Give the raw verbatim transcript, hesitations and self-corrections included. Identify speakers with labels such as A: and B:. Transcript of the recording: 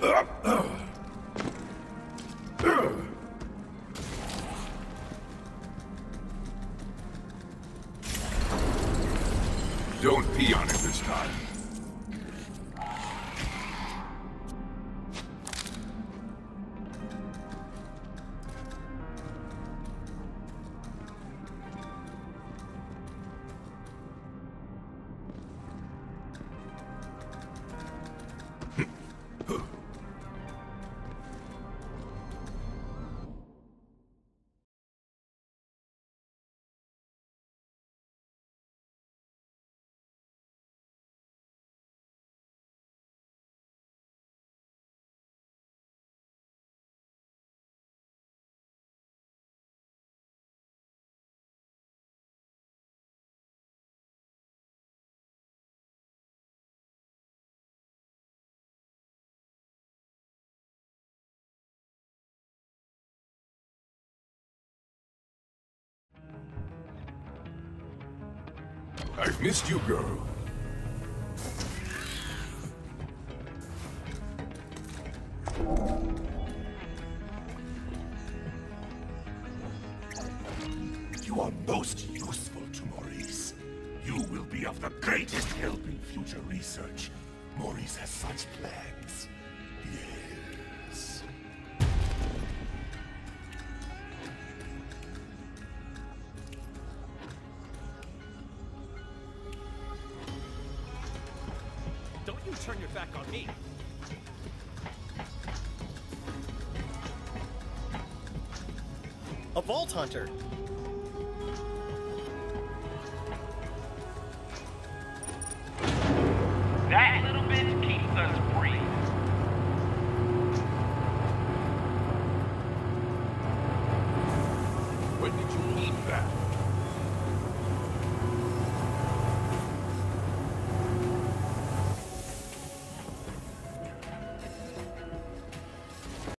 A: Don't pee on it this time. I've missed you, girl.
B: You are most useful to Maurice. You will be of the greatest help in future research. Maurice has such plans. Yes.
C: Don't you turn your back on me! A Vault Hunter!
D: That little bit keeps us free.
A: When did you leave that?